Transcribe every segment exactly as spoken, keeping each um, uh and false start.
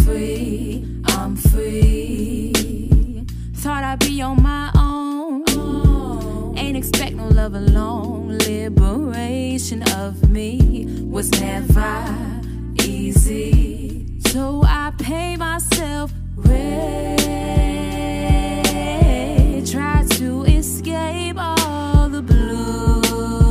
free, I'm free. Thought I'd be on my own, oh. Ain't expect no love alone. Liberation of me was never easy, so I pay myself rent. Try to escape all the blue,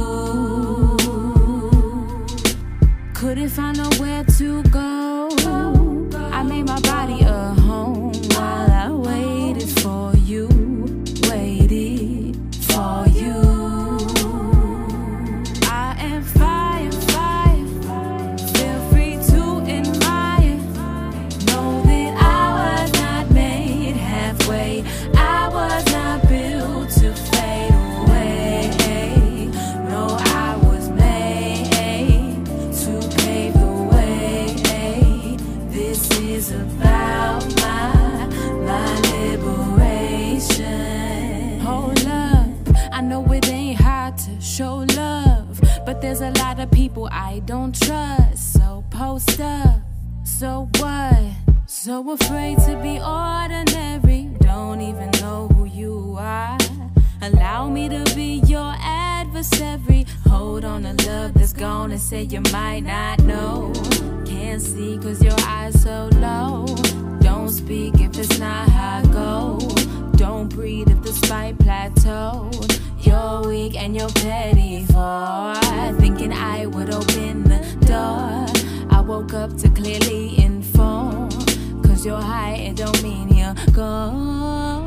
couldn't find nowhere to go. I made my body a home while I waited for you, waited for you. I am fire, fire, feel free to admire. Know that I was not made halfway, I was not built to fade away. No, I was made to pave the way. This is about my, my liberation. Hold up, I know it ain't hard to show love, but there's a lot of people I don't trust. So post up, so what? So afraid to be ordinary, don't even know who you are. Allow me to be your adversary. Hold on to love that's gone and say you might not know. Can't see cause your eyes so low. Don't speak if it's not how I go. Don't breathe if the spite plateaued. You're weak and you're petty for thinking I would open the door. I woke up to clearly inform, cause you're high, it don't mean you're gone.